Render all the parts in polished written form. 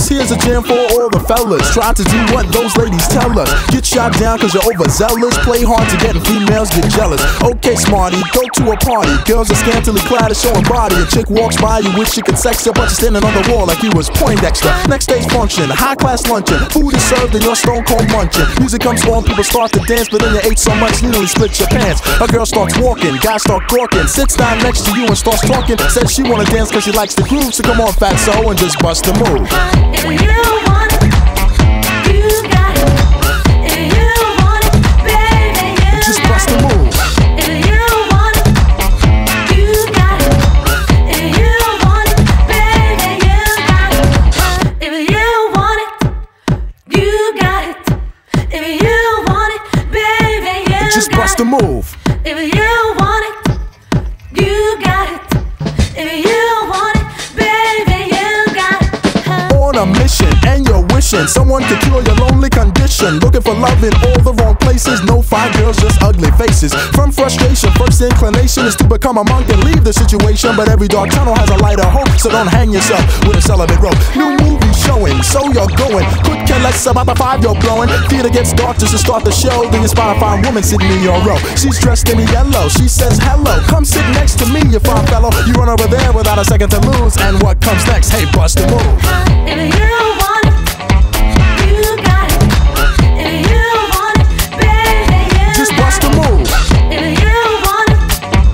This here's a jam for all the fellas. Try to do what those ladies tell us. Get shot down cause you're overzealous. Play hard to get and females get jealous. Okay, smarty, go to a party. Girls are scantily clad and showing body. A chick walks by, you wish you could sex her, but you're standing on the wall like you was Poindexter. Next day's function, high class luncheon. Food is served and you're stone cold munching. Music comes on, people start to dance, but then you ate so much you nearly split your pants. A girl starts walking, guys start gawking. Sits down next to you and starts talking. Says she wanna dance cause she likes the groove. So come on, fatso, and just bust the move. If you want it, you got it. If you want it, baby, you just bust the move. If you want it, you got it. If you want it, baby, you got it. If you want it, you got it. If you want it, baby, you just bust the move. If you want it, you got it. If you want it, baby, you got it. On a mission and you're wishing someone could cure your lonely condition. Looking for love in all the wrong places. No fine girls, just ugly faces. From frustration, first inclination is to become a monk and leave the situation. But every dark tunnel has a light of hope, so don't hang yourself with a celibate rope. New movie showing, so you're going. Could care less about the vibe you're blowing. Theater gets dark just to start the show. Then you spot a fine woman sitting in your row. She's dressed in yellow, she says hello. Come sit next to me, you fine fellow. You run over there without a second to lose. And what comes next? Hey, bust the move. If you want it, you got it. If you want it, baby, you just bust the move. If you want it,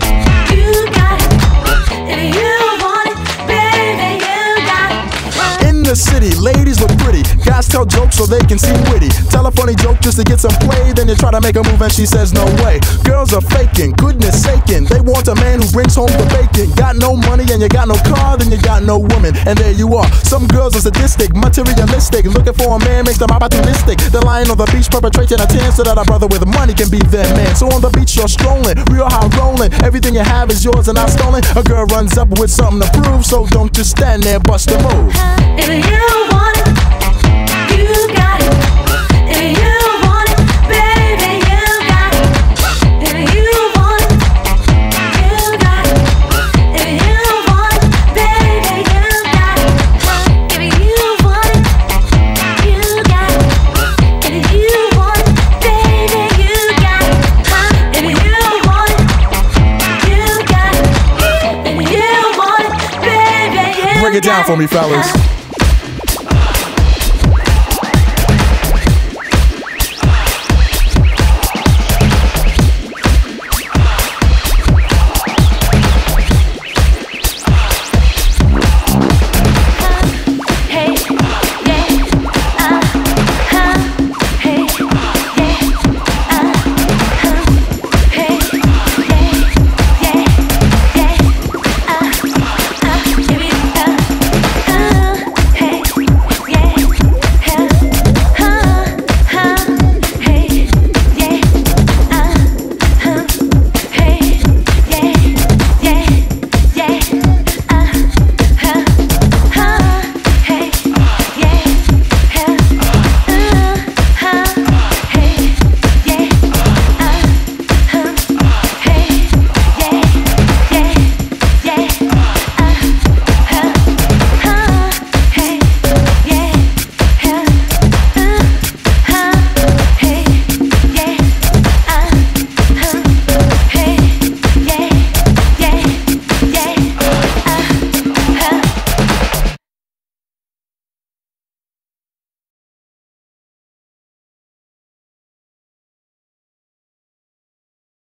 you got it. If you want it, baby, you got it. In the city, ladies look pretty. Guys tell jokes so they can seem witty. Tell a funny joke just to get some play. Then you try to make a move and she says no way. Girls are faking, goodness saking. They want a man who brings home the bacon. Got no money and you got no car, then you got no woman. And there you are. Some girls are sadistic, materialistic. Looking for a man makes them opportunistic. They're lying on the beach perpetrating a tan so that a brother with money can be their man. So on the beach you're strolling, real high rolling. Everything you have is yours and not stolen. A girl runs up with something to prove, so don't just stand there, bust the move. If you want it, you got it. If you want it, baby, you got it. If you want it, you got it. If you want it, baby, you got it. If you want it, you got it. If you want it, baby, you got it. If you want it, you got it. If you want it, baby, you got it. Break it down for me, fellas.